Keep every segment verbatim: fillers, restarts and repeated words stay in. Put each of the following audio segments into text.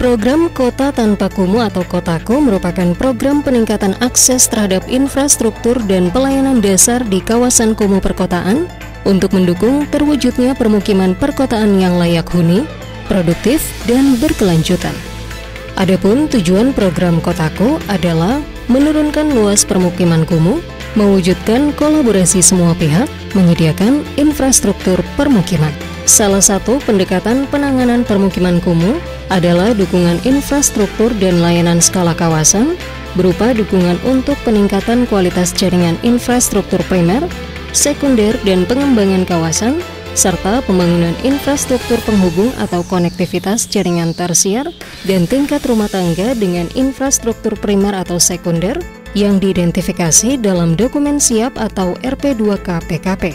Program Kota Tanpa Kumuh atau Kotaku merupakan program peningkatan akses terhadap infrastruktur dan pelayanan dasar di kawasan kumuh perkotaan untuk mendukung terwujudnya permukiman perkotaan yang layak huni, produktif, dan berkelanjutan. Adapun tujuan program Kotaku adalah menurunkan luas permukiman kumuh, mewujudkan kolaborasi semua pihak, menyediakan infrastruktur permukiman. Salah satu pendekatan penanganan permukiman kumuh adalah dukungan infrastruktur dan layanan skala kawasan berupa dukungan untuk peningkatan kualitas jaringan infrastruktur primer, sekunder, dan pengembangan kawasan, serta pembangunan infrastruktur penghubung atau konektivitas jaringan tersier dan tingkat rumah tangga dengan infrastruktur primer atau sekunder yang diidentifikasi dalam dokumen siap atau R P dua K P K P.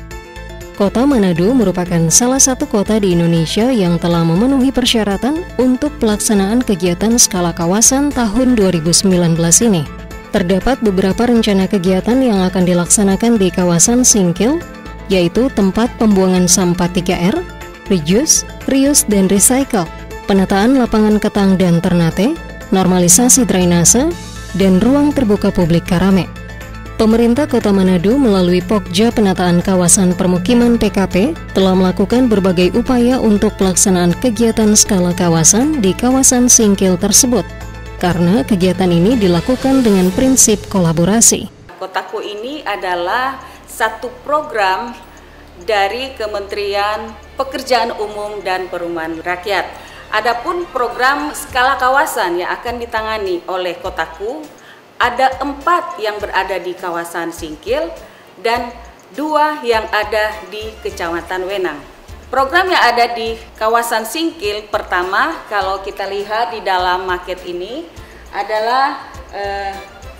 Kota Manado merupakan salah satu kota di Indonesia yang telah memenuhi persyaratan untuk pelaksanaan kegiatan skala kawasan tahun dua ribu sembilan belas ini. Terdapat beberapa rencana kegiatan yang akan dilaksanakan di kawasan Singkil, yaitu tempat pembuangan sampah tiga R, reduce, reuse, dan recycle, penataan lapangan Ketang dan Ternate, normalisasi drainase, dan ruang terbuka publik Karame. Pemerintah Kota Manado melalui Pokja Penataan Kawasan Permukiman P K P telah melakukan berbagai upaya untuk pelaksanaan kegiatan skala kawasan di kawasan Singkil tersebut, karena kegiatan ini dilakukan dengan prinsip kolaborasi. Kotaku ini adalah satu program dari Kementerian Pekerjaan Umum dan Perumahan Rakyat. Adapun program skala kawasan yang akan ditangani oleh Kotaku, ada empat yang berada di kawasan Singkil dan dua yang ada di Kecamatan Wenang. Program yang ada di kawasan Singkil pertama, kalau kita lihat di dalam maket ini adalah eh,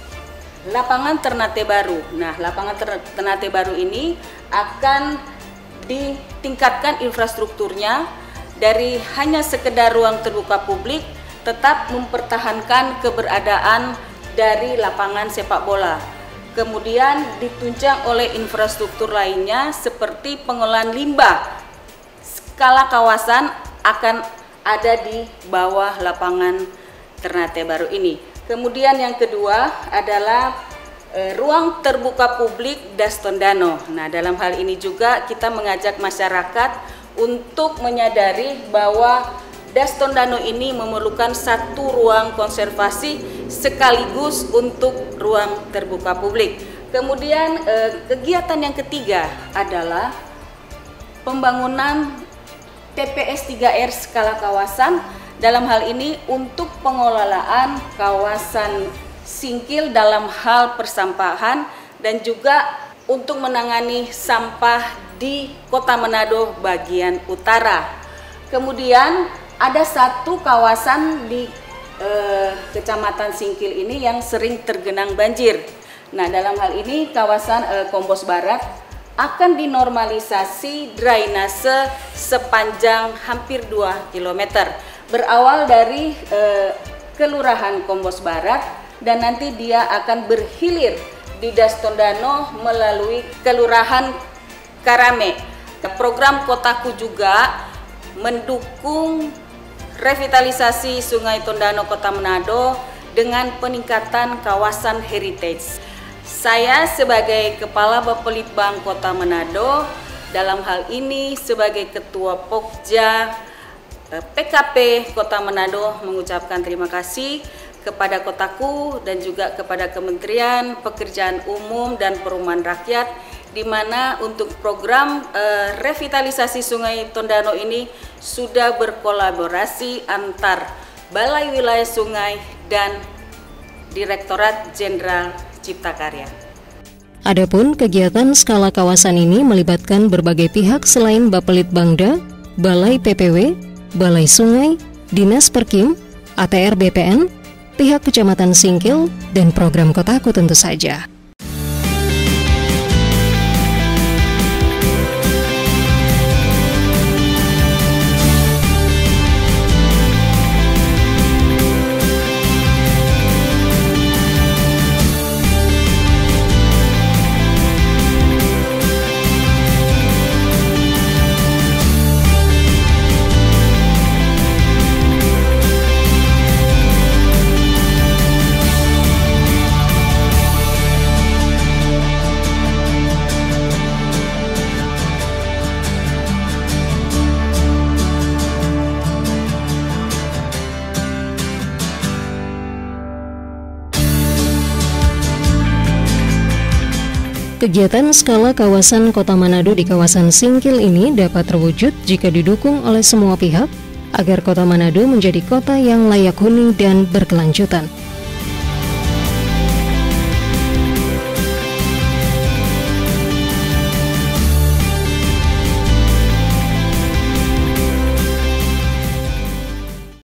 lapangan Ternate Baru. Nah, lapangan Ternate Baru ini akan ditingkatkan infrastrukturnya dari hanya sekedar ruang terbuka publik, tetap mempertahankan keberadaan dari lapangan sepak bola. Kemudian ditunjang oleh infrastruktur lainnya seperti pengolahan limbah. Skala kawasan akan ada di bawah lapangan Ternate Baru ini. Kemudian yang kedua adalah e, ruang terbuka publik Das Tondano. Nah, dalam hal ini juga kita mengajak masyarakat untuk menyadari bahwa Das Tondano ini memerlukan satu ruang konservasi sekaligus untuk ruang terbuka publik. Kemudian eh, kegiatan yang ketiga adalah pembangunan T P S tiga R skala kawasan. Dalam hal ini untuk pengelolaan kawasan Singkil dalam hal persampahan dan juga untuk menangani sampah di Kota Manado bagian utara. Kemudian ada satu kawasan di eh, Kecamatan Singkil ini yang sering tergenang banjir. Nah, dalam hal ini kawasan eh, Kombos Barat akan dinormalisasi drainase sepanjang hampir dua kilometer. Berawal dari eh, Kelurahan Kombos Barat dan nanti dia akan berhilir di Das Tondano melalui Kelurahan Karame. Program Kotaku juga mendukung revitalisasi Sungai Tondano Kota Manado dengan peningkatan kawasan heritage. Saya sebagai Kepala Bapelitbang Kota Manado, dalam hal ini sebagai Ketua Pokja P K P Kota Manado mengucapkan terima kasih kepada Kotaku dan juga kepada Kementerian Pekerjaan Umum dan Perumahan Rakyat, di mana untuk program eh, revitalisasi Sungai Tondano ini sudah berkolaborasi antar Balai Wilayah Sungai dan Direktorat Jenderal Cipta Karya. Adapun kegiatan skala kawasan ini melibatkan berbagai pihak selain Bapelitbangda, Balai P P W, Balai Sungai, Dinas Perkim, A T R B P N, pihak Kecamatan Singkil, dan program Kotaku tentu saja. Kegiatan skala kawasan Kota Manado di kawasan Singkil ini dapat terwujud jika didukung oleh semua pihak agar Kota Manado menjadi kota yang layak huni dan berkelanjutan.